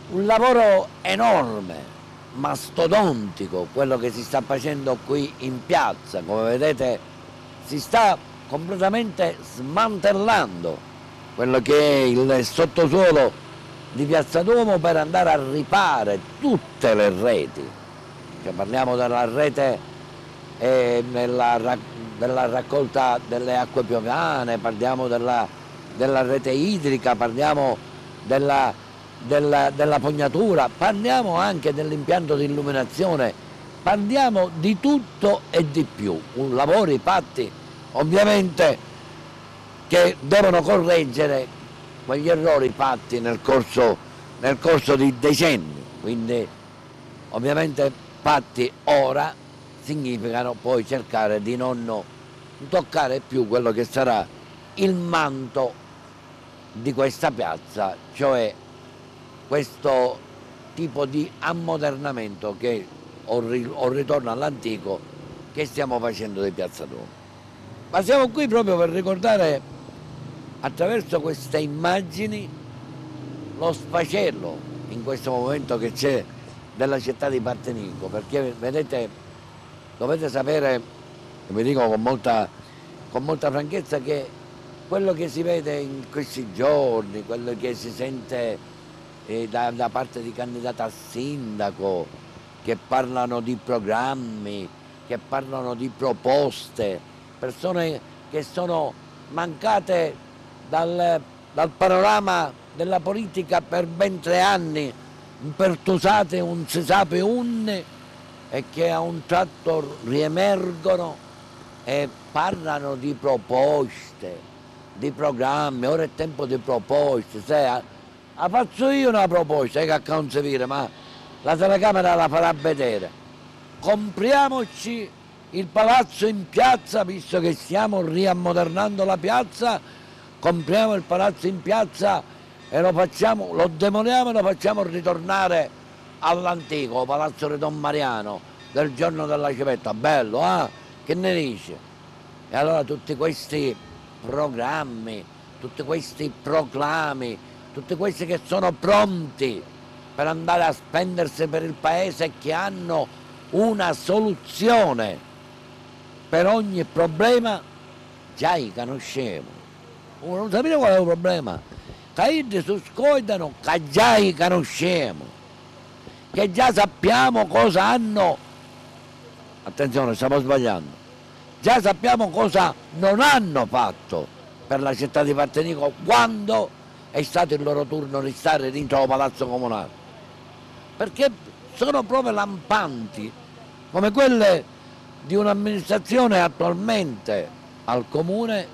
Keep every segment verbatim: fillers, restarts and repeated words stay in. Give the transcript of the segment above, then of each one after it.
Un lavoro enorme, mastodontico, quello che si sta facendo qui in piazza. Come vedete si sta completamente smantellando quello che è il sottosuolo di Piazza Duomo per andare a ripare tutte le reti. Cioè, parliamo della rete eh, nella, della raccolta delle acque piovane, parliamo della, della rete idrica, parliamo della, della, della fognatura, parliamo anche dell'impianto di illuminazione, parliamo di tutto e di più. Un lavori fatti ovviamente che devono correggere quegli errori fatti nel corso, nel corso di decenni, quindi ovviamente fatti ora significano poi cercare di non toccare più quello che sarà il manto di questa piazza, cioè questo tipo di ammodernamento che o, ri, o ritorno all'antico che stiamo facendo di Piazza Duomo. Ma siamo qui proprio per ricordare attraverso queste immagini lo sfacelo in questo momento che c'è della città di Partenico, perché vedete, dovete sapere, vi dico con molta, con molta franchezza, che quello che si vede in questi giorni, quello che si sente eh, da, da parte di candidati a sindaco, che parlano di programmi, che parlano di proposte, persone che sono mancate dal, dal panorama della politica per ben tre anni, impertusate un si sape unne, e che a un tratto riemergono e parlano di proposte, di programmi. Ora è tempo di proposte. Se, la faccio io una proposta, che a non si vede, ma la telecamera la farà vedere. Compriamoci il palazzo in piazza, visto che stiamo riammodernando la piazza, compriamo il palazzo in piazza e lo facciamo, lo demoliamo e lo facciamo ritornare all'antico palazzo di Don Mariano del giorno della civetta. Bello, eh? Che ne dice? E allora tutti questi programmi, tutti questi proclami, tutti questi che sono pronti per andare a spendersi per il paese e che hanno una soluzione per ogni problema, già li conosciamo. Non sapete qual è il problema? Che si scordano che già li conosciamo, che già sappiamo cosa hanno. Attenzione, stiamo sbagliando. Già sappiamo cosa non hanno fatto per la città di Partenico quando è stato il loro turno di stare dentro al Palazzo Comunale. Perché sono prove lampanti, come quelle di un'amministrazione attualmente al Comune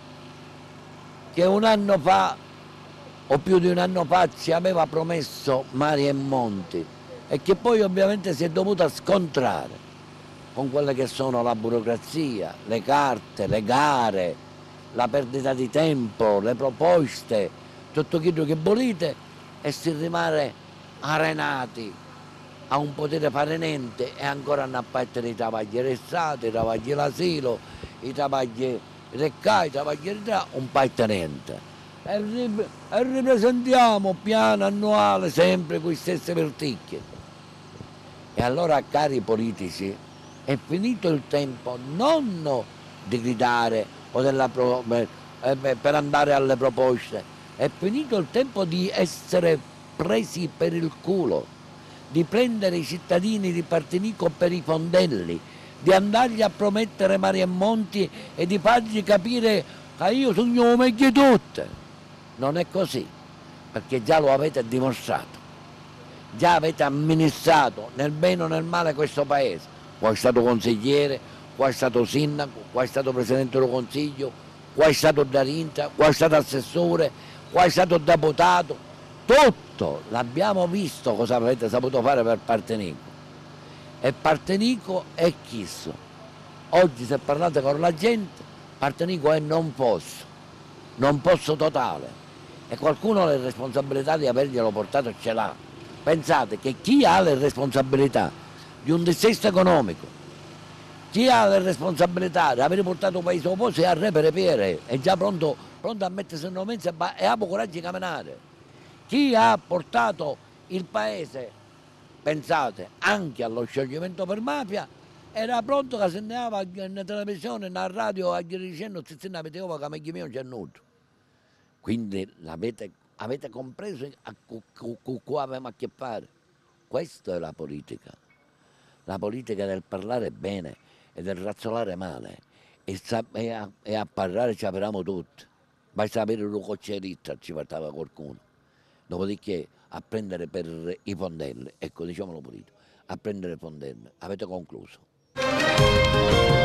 che un anno fa, o più di un anno fa, ci aveva promesso mari e monti e che poi ovviamente si è dovuta scontrare con quelle che sono la burocrazia, le carte, le gare, la perdita di tempo, le proposte, tutto quello che volete, e si rimane arenati a un potere fare niente e ancora hanno a battere i travagli restati, i travagli l'asilo, i travagli reccai, i travagli ritrati, un parte niente. E, rip e ripresentiamo piano annuale sempre con le stesse verticchie. E allora, cari politici, è finito il tempo non di gridare o della pro eh, per andare alle proposte, è finito il tempo di essere presi per il culo, di prendere i cittadini di Partenico per i fondelli, di andargli a promettere mari e monti e di fargli capire che io sogno meglio di tutte. Non è così, perché già lo avete dimostrato, già avete amministrato nel bene o nel male questo paese. Qua è stato consigliere, qua è stato sindaco, qua è stato presidente del consiglio, qua è stato Darinta, qua è stato assessore, qua è stato deputato, tutto l'abbiamo visto cosa avete saputo fare per Partenico. E Partenico è chisso. Oggi se parlate con la gente, Partenico è non posso, non posso totale. E qualcuno le responsabilità di averglielo portato ce l'ha. Pensate che chi ha le responsabilità di un dissesto economico, chi ha le responsabilità di aver portato un paese a posto e a reperire, è già pronto, pronto a mettersi in mezzo e ha coraggio di camminare. Chi ha portato il paese, pensate, anche allo scioglimento per mafia, era pronto che se ne andava in televisione, in radio, a dicendo che se ne vedeva che meglio mio c'è nudo. Quindi l'avete, avete compreso a cui avevamo a che fare? Questa è la politica. La politica del parlare bene e del razzolare male. E, sa- e a, e a parlare ci apriamo tutti. Basta avere una coccerita, ci portava qualcuno. Dopodiché a prendere per i fondelli, ecco diciamolo pulito, a prendere i fondelli. Avete concluso.